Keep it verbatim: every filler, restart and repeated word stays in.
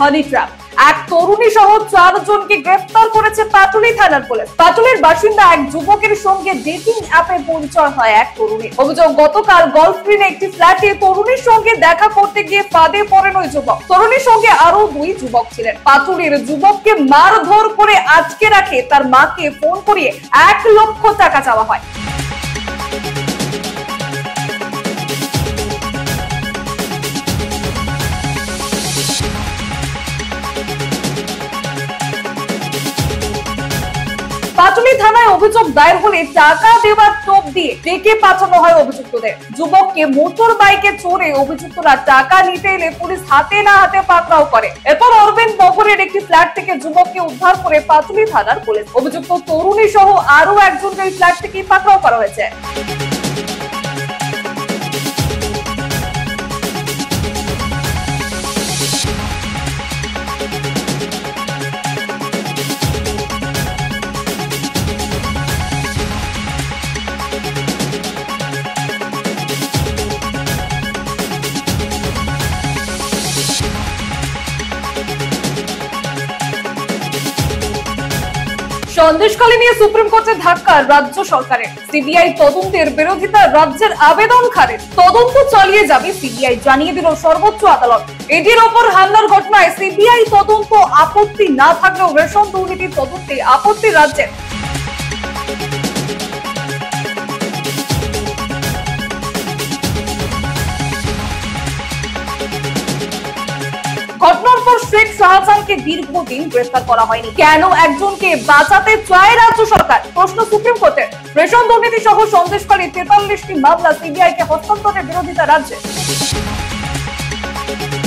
হানি trap. এক তরুণী সহ চারজনকে গ্রেফতার করেছে পাটুলি থানার পুলিশ। পাটুলির বাসিন্দা এক যুবকের সঙ্গে ডেটিং অ্যাপে পরিচয় হয় এক তরুণী। অভিযোগ, গতকাল গলফ গ্রিনে একটি ফ্ল্যাটে তরুণীর সঙ্গে দেখা করতে গিয়ে ফাঁদে পড়েন ওই যুবক। তরুণীর সঙ্গে আরো দুই যুবক ছিলেন। পাটুলির যুবককে মারধর করে আটকে রাখে তার মাকে ফোন করিয়ে এক লক্ষ টাকা চাওয়া হয়। পাটুলি থানায় অভিযোগ দায়ের হলে টাকা দেওয়ার টোপ দিয়ে ডেকে পাঠানো হয় অভিযুক্তদের। যুবককে মোটর বাইকে চড়ে অভিযুক্তরা টাকা নিতে এলে পুলিশ হাতে না হাতে পাকড়াও করে। এরপর অরবিন্দ নগরের একটি ফ্ল্যাট থেকে যুবককে উদ্ধার করে পাটুলি থানার পুলিশ। অভিযুক্ত তরুণী সহ আরো একজনকে এই ফ্ল্যাট থেকে পাকড়াও করা হয়েছে। সন্দেশখালী নিয়ে সুপ্রিম কোর্টের ধাক্কা রাজ্য সরকারের। সিবিআই তদন্তের বিরোধিতা রাজ্যের আবেদন খারিজ। তদন্ত চালিয়ে যাবে সিবিআই, জানিয়ে দিল সর্বোচ্চ আদালত। ইডির ওপর হামলার ঘটনায় সিবিআই তদন্ত আপত্তি না থাকলেও রেশন দুর্নীতির তদন্তে আপত্তি রাজ্যের। ঘটনার পর শেখ শাহজাহানকে দীর্ঘদিন গ্রেফতার করা হয়নি। কেন একজনকে বাঁচাতে চায় রাজ্য সরকার? প্রশ্ন সুপ্রিম কোর্টের। রেশন দুর্নীতি সহ সন্দেশখালী তেতাল্লিশটি মামলা সিবিআই কে হস্তান্তরের বিরোধিতা রাজ্যে।